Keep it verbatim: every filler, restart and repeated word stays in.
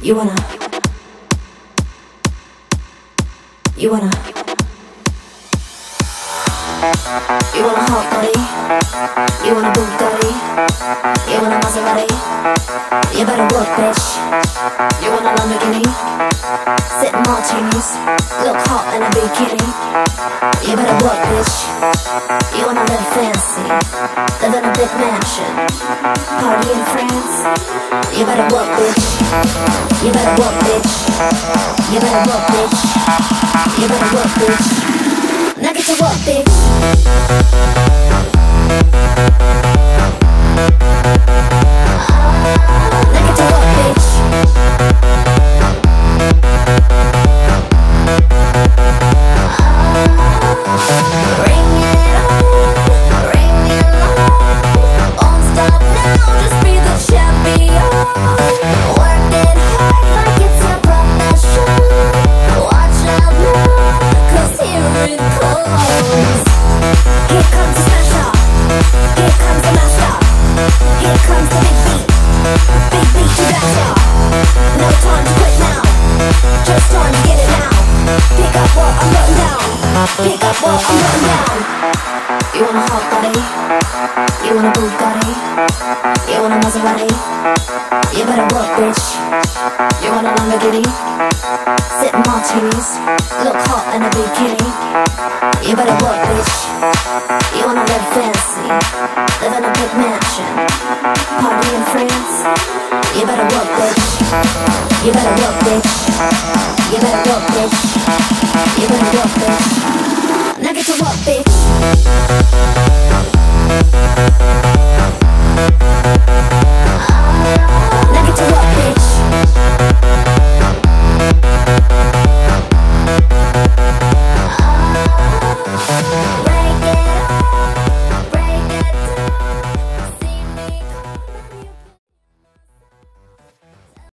You wanna, you wanna, you want a hot body, you want a Bugatti, you want a Maserati, you better work, bitch. You want a Lamborghini, sip martinis, look hot in a bikini. You better work, bitch. You wanna live fancy, live in a big mansion, party in France. You better work, bitch. You better work, bitch. You better work, bitch. You better work, bitch. Now get to work, bitch. Now get to work, bitch. Bring it on, bring it on. Won't stop now, just be the champion. Work it hard like it's your profession. Watch out now, 'cause here it comes. Here comes the smasher, here comes the master, here comes the big beat, big beat to better. No time to quit now, just time to get it now. Pick up what I'm putting down, pick up what I'm putting down. You want a hot body, you want a Bugatti, you want a Maserati. You better work, bitch. You want a Lamborghini, sip martinis, look hot in a bikini. You better work, bitch. You wanna live fancy, live in a big mansion, party in France. You better work, bitch. You better work, bitch. You better work, bitch. You better work, bitch. Now get to work, bitch.